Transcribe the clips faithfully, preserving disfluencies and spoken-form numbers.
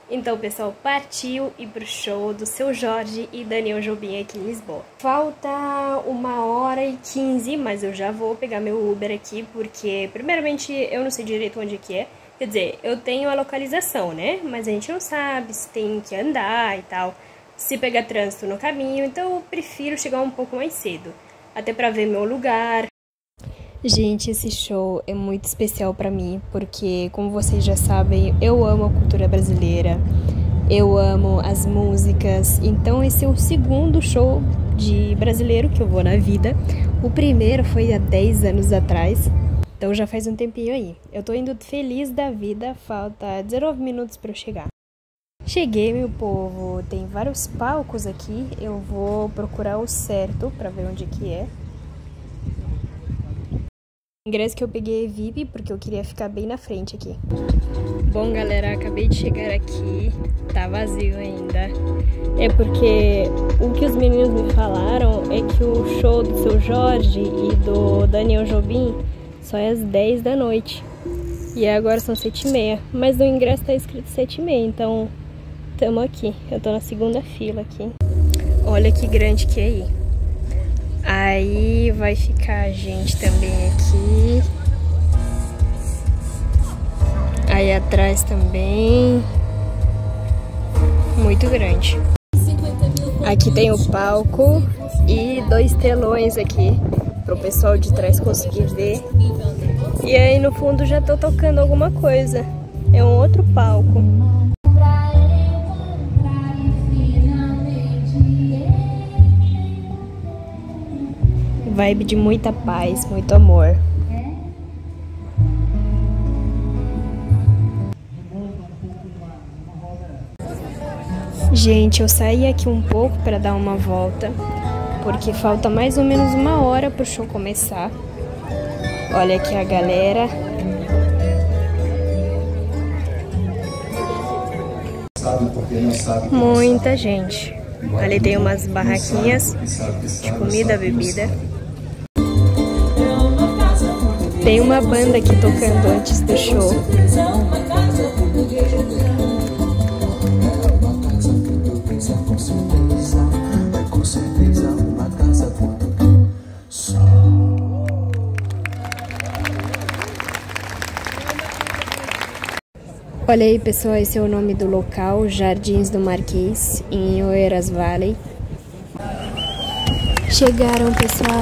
Então, pessoal, partiu ir pro show do Seu Jorge e Daniel Jobim aqui em Lisboa. Falta uma hora e quinze, mas eu já vou pegar meu Uber aqui, porque, primeiramente, eu não sei direito onde que é. Quer dizer, eu tenho a localização, né? Mas a gente não sabe se tem que andar e tal, se pegar trânsito no caminho, então eu prefiro chegar um pouco mais cedo, até pra ver meu lugar. Gente, esse show é muito especial pra mim, porque, como vocês já sabem, eu amo a cultura brasileira, eu amo as músicas, então esse é o segundo show de brasileiro que eu vou na vida. O primeiro foi há dez anos atrás, então já faz um tempinho aí. Eu tô indo feliz da vida, falta dezenove minutos pra eu chegar. Cheguei, meu povo, tem vários palcos aqui, eu vou procurar o certo pra ver onde que é. O ingresso que eu peguei é V I P, porque eu queria ficar bem na frente aqui. Bom, galera, acabei de chegar aqui, tá vazio ainda. É porque o que os meninos me falaram é que o show do Seu Jorge e do Daniel Jobim só é às dez da noite. E agora são sete e meia, mas no ingresso tá escrito sete e meia, então tamo aqui. Eu tô na segunda fila aqui. Olha que grande que é aí. Aí vai ficar a gente também aqui. Aí atrás também. Muito grande. Aqui tem o palco e dois telões aqui pro pessoal de trás conseguir ver. E aí no fundo já tô tocando alguma coisa. É um outro palco. Vibe de muita paz, muito amor. Gente, eu saí aqui um pouco para dar uma volta, porque falta mais ou menos uma hora pro show começar. Olha aqui a galera. Muita gente. Ali tem umas barraquinhas de comida, bebida. Tem uma banda aqui tocando antes do show. Olha aí, pessoal, esse é o nome do local, Jardins do Marquês, em Oeiras Valley. Chegaram, pessoal.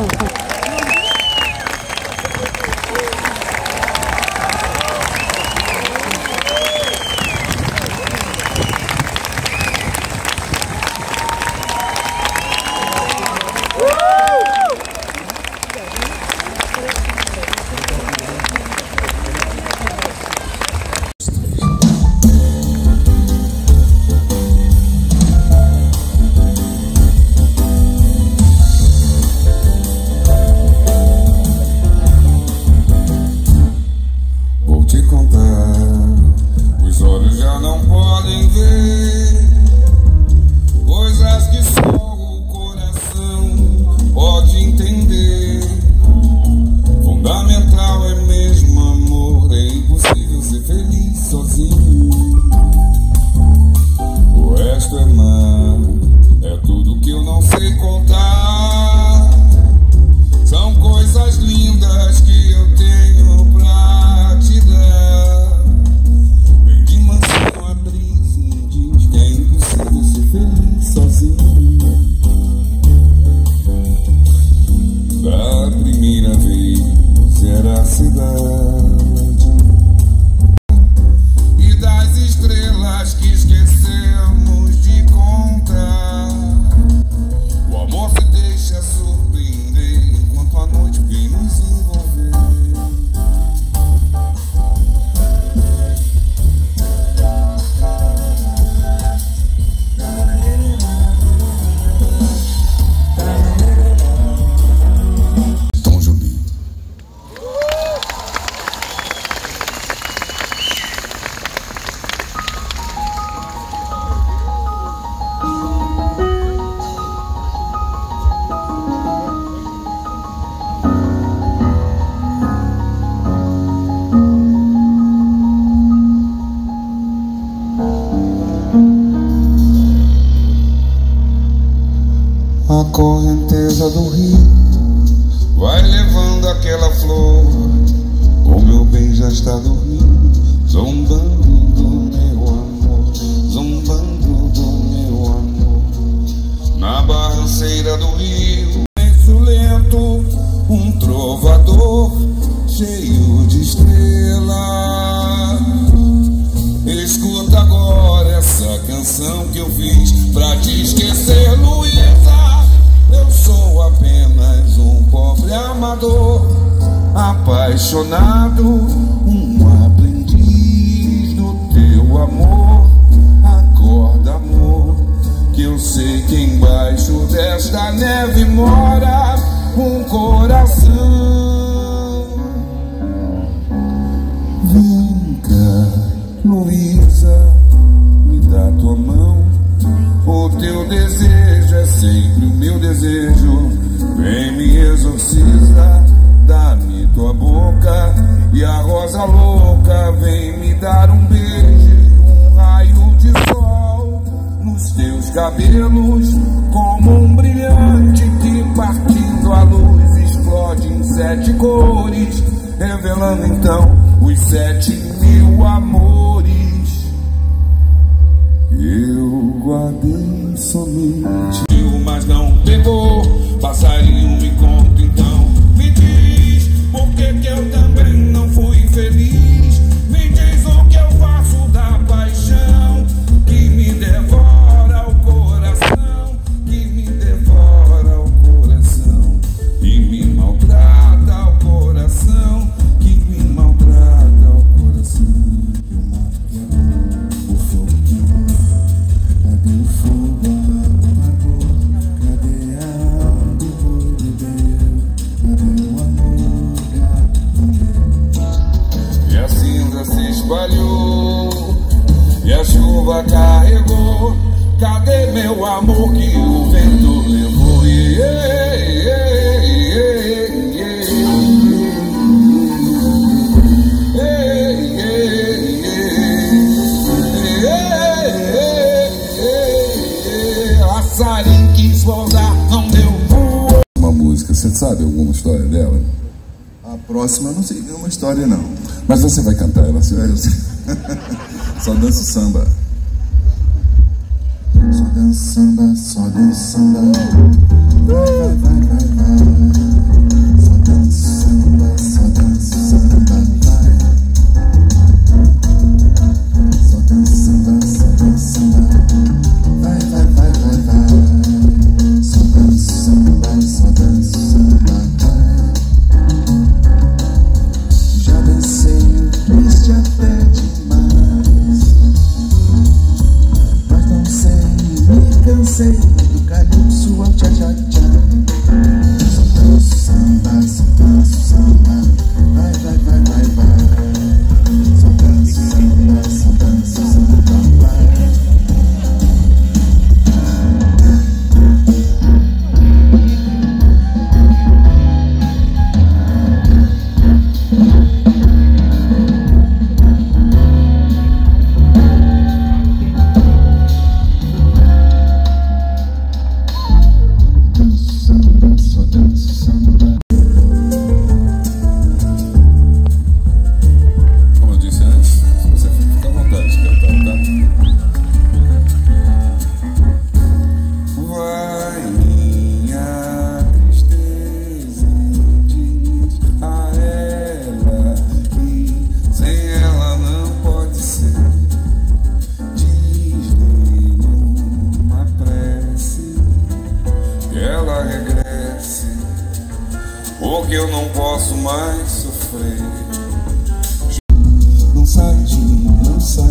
correnteza do rio vai levando aquela flor. O meu bem já está dormindo, zombando do meu amor, zombando do meu amor. Na barranceira do rio, lenço lento, um trovador cheio de estrelas. Escuta agora essa canção que eu fiz pra te esquecer, Luísa. Eu sou apenas um pobre amador, apaixonado, um aprendiz do teu amor. Acorda, amor, que eu sei que embaixo desta neve mora um coração. Vem cá, Luísa, me dá tua mão. O teu desejo é sempre o meu desejo. Vem, me exorciza, dá-me tua boca. E a rosa louca vem me dar um beijo, um raio de sol nos teus cabelos, como um brilhante que partindo a luz explode em sete cores, revelando então os sete mil amores. Eu guardei somente, mas não pegou. Passarinho, me conta então, me diz por que que eu também não fui feliz. Me diz o que eu faço da paixão que me devora o coração, que me devora o coração, que me maltrata o coração, que me maltrata o coração. O fogo queimou, cadê o fogo apagador? Cadê a alma do Deus? Cadê o amor? E a cinza se espalhou, e a chuva carregou. Cadê meu amor que o vento levou? Yeah, yeah, yeah, yeah. Passarinho quis voltar, não deu voo. Uma música, você sabe alguma história dela? A próxima eu não sei nenhuma história não. Mas você vai cantar ela assim? É, eu sei. Só danço samba. Só danço samba, só danço samba. Vai, vai, vai, vai, vai. Só danço samba, só danço samba, vai. Só danço samba, só danço samba. Vai, vai, vai, vai, vai. Só danço samba, só danço samba, vai. Já dancei o triste até demais, mas não sei, me cansei do calypso ao tchá-tchá-tchá. Só danço samba, só danço samba. Vai, vai, vai, vai, vai. Só danço samba, só danço samba, vai. Como eu disse antes, se você fica à vontade de cantar, tá? Vai, minha tristeza, diz a ela que sem ela não pode ser. Diz-lhe numa prece que ela regresse, porque eu não posso mais sofrer. Não sai de mim, não sai.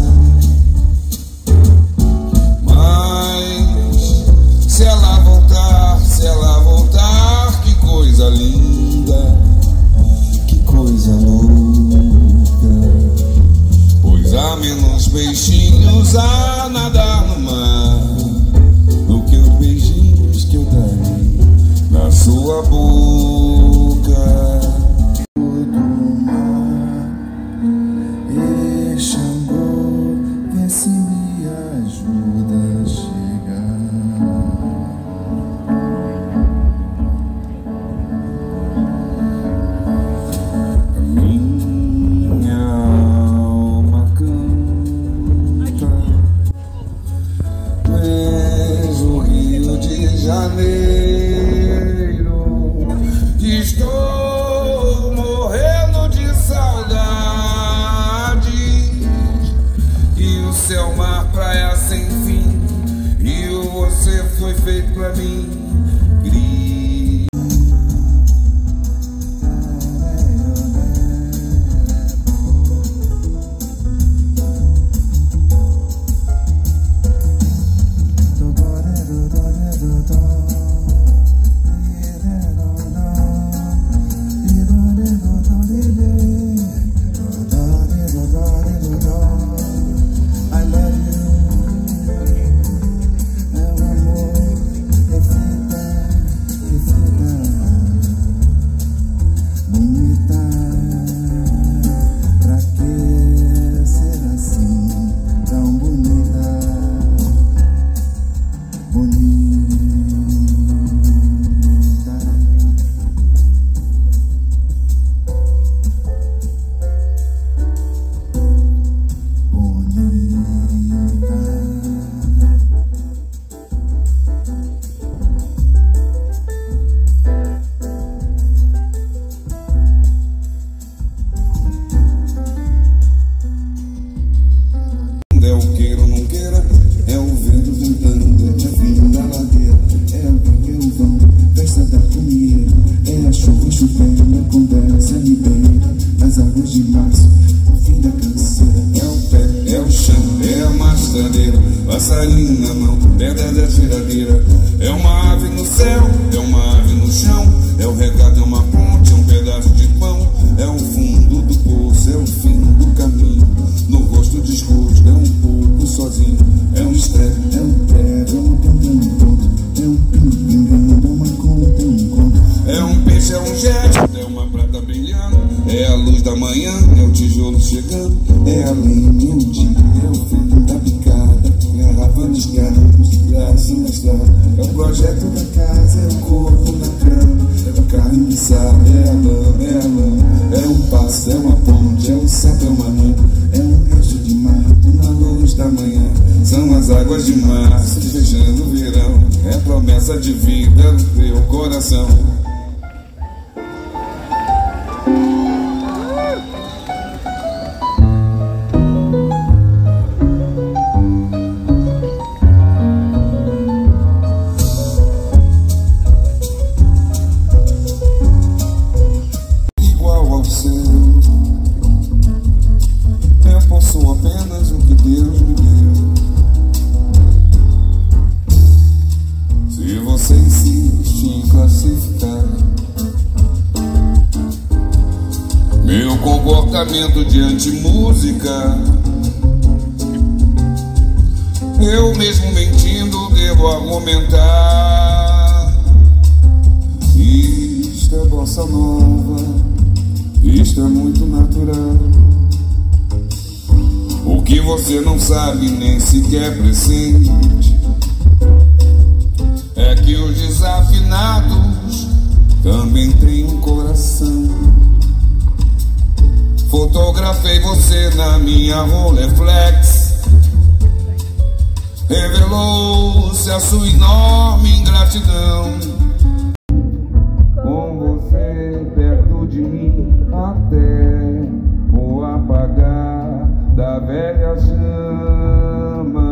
Mas se ela voltar, se ela voltar, que coisa linda, que coisa louca. Pois há menos peixinhos a nadar no mar do que os beijinhos que eu darei na sua boca. Do mar, e Xangô, vê se me ajuda a chegar. praia sem fim, e você foi feito pra mim. Passarinho na mão, pedra da tiradeira. É uma ave no céu, é uma ave no chão. É o recado, é uma ponte, é um pedaço de pão. É o fundo do poço, é o fim do caminho. No rosto desgosto, é um pouco sozinho. É um estrepe, é um prego, é um tempo, é um ponto. É um pingo, é uma conta, é um conto. É um peixe, é um gesto, é uma prata brilhando. É a luz da manhã, é o tijolo chegando. É a linha, é o dia, é o fim da picada. Garrafa de escarros, braço na estrada. É o projeto da casa, é o corpo na cama. É o carro de sal, é a lã, é a lã. É um passo, é uma ponte, é um sapo, é uma rã. É um resto de mato na luz da manhã. São as águas de março, fechando o verão. É promessa de vida no teu coração. Você insiste em classificar meu comportamento diante música. Eu mesmo mentindo devo argumentar. Isto é bossa nova, isto é muito natural. O que você não sabe nem sequer pressente é que os desafinados também têm um coração. Fotografei você na minha Rolleiflex. Revelou-se a sua enorme ingratidão. Com você perto de mim, até o apagar da velha chama.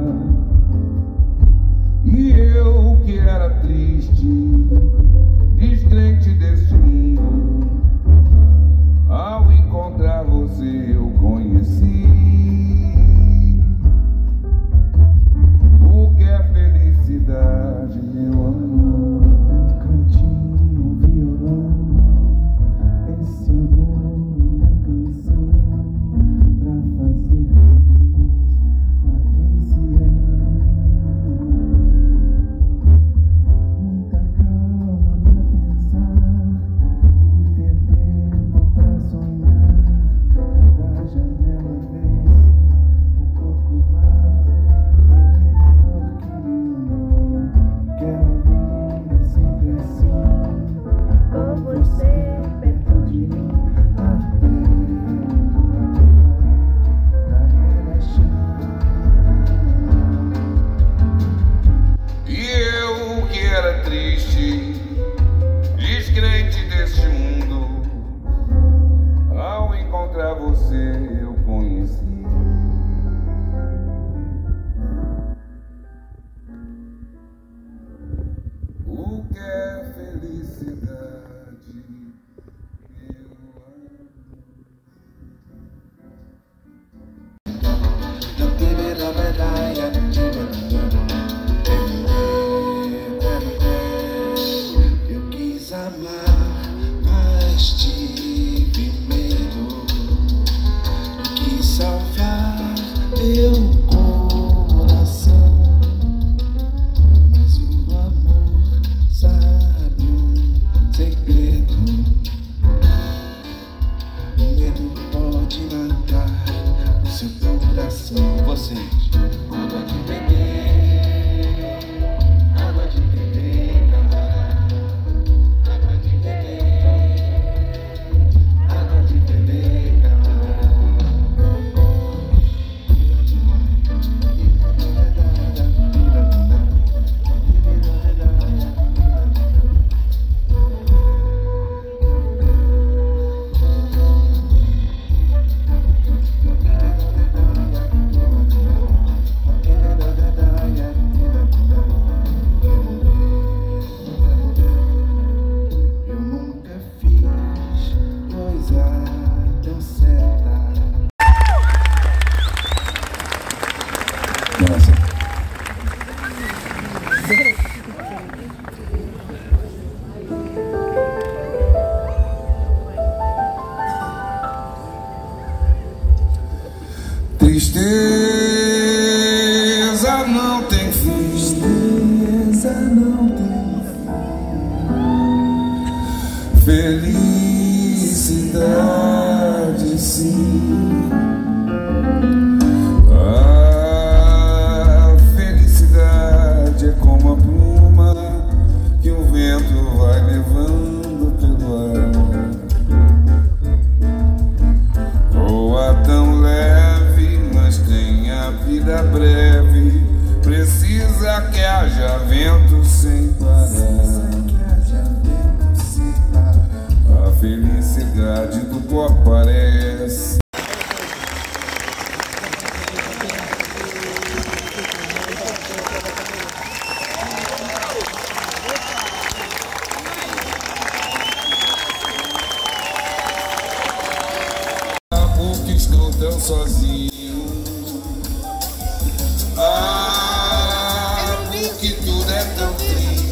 E eu que era triste, descrente deste mundo, ao encontrar você eu conheci o que é felicidade, meu amor. não tem fim. Tristeza não tem fim. Felicidade sim. A felicidade é como a pluma que o vento vai levando pelo ar. Voa tão leve, mas tem a vida breve. Precisa que haja vento sem parar. A felicidade do pó aparece. Porque estou tão sozinho. Ah, porque tudo é tão triste.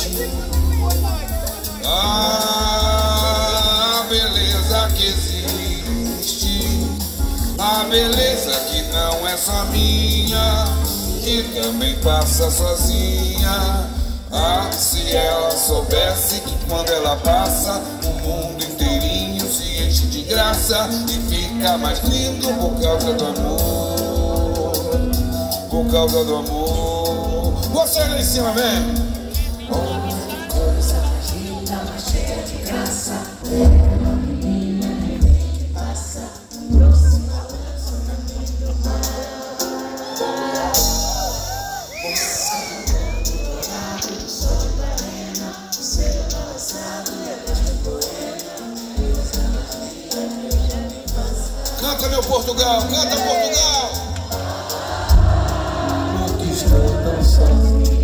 Ah, a beleza que existe, a beleza que não é só minha, que também passa sozinha. Ah, se ela soubesse que quando ela passa, o mundo inteirinho se enche de graça e fica mais lindo por causa do amor, por causa do amor. Você lá em cima, vem! Canta, meu Portugal, canta, Portugal! Porque estou tão sozinho.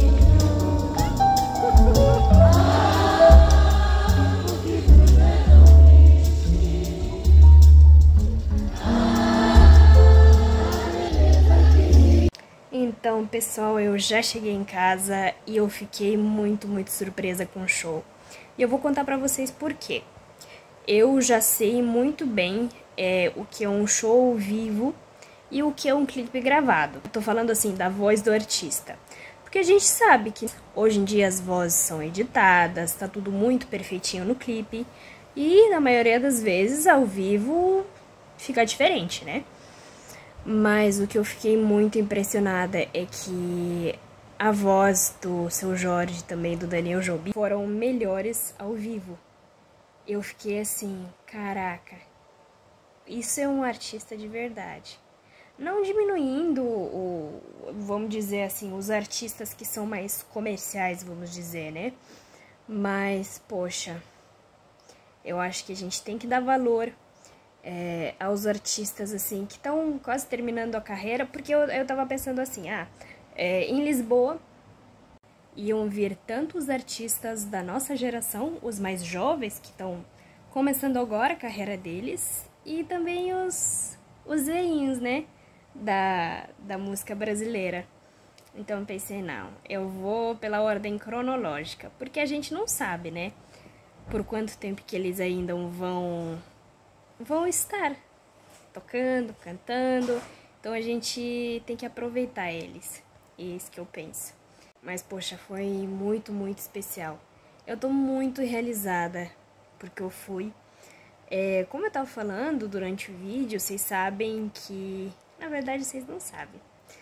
Então, pessoal, eu já cheguei em casa e eu fiquei muito, muito surpresa com o show. E eu vou contar pra vocês por quê. Eu já sei muito bem é, o que é um show ao vivo e o que é um clipe gravado. Eu tô falando assim da voz do artista. Porque a gente sabe que hoje em dia as vozes são editadas, tá tudo muito perfeitinho no clipe. E na maioria das vezes ao vivo fica diferente, né? Mas o que eu fiquei muito impressionada é que a voz do Seu Jorge e também do Daniel Jobim foram melhores ao vivo. Eu fiquei assim, caraca, isso é um artista de verdade. Não diminuindo, o, vamos dizer assim, os artistas que são mais comerciais, vamos dizer, né? Mas, poxa, eu acho que a gente tem que dar valor É, aos artistas, assim, que estão quase terminando a carreira, porque eu, eu tava pensando assim, ah, é, em Lisboa iam vir tanto os artistas da nossa geração, os mais jovens, que estão começando agora a carreira deles, e também os, os veinhos, né, da, da música brasileira. Então eu pensei, não, eu vou pela ordem cronológica, porque a gente não sabe, né, por quanto tempo que eles ainda vão... vão estar tocando, cantando, então a gente tem que aproveitar eles, é isso que eu penso. Mas, poxa, foi muito, muito especial. Eu tô muito realizada porque eu fui. É, como eu tava falando durante o vídeo, vocês sabem que... na verdade, vocês não sabem.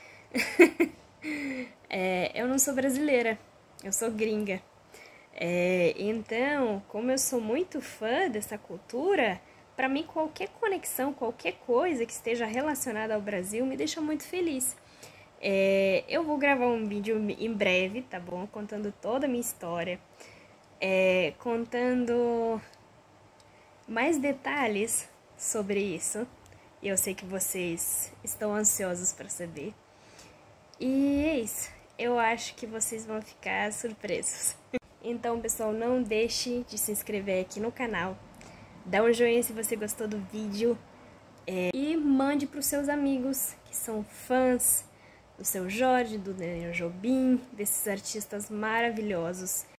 é, eu não sou brasileira, eu sou gringa. É, então, como eu sou muito fã dessa cultura... Para mim, qualquer conexão, qualquer coisa que esteja relacionada ao Brasil me deixa muito feliz. É, eu vou gravar um vídeo em breve, tá bom? Contando toda a minha história. É, contando mais detalhes sobre isso. E eu sei que vocês estão ansiosos para saber. E é isso. Eu acho que vocês vão ficar surpresos. Então, pessoal, não deixe de se inscrever aqui no canal. Dá um joinha se você gostou do vídeo é, e mande para os seus amigos que são fãs do Seu Jorge, do Daniel Jobim, desses artistas maravilhosos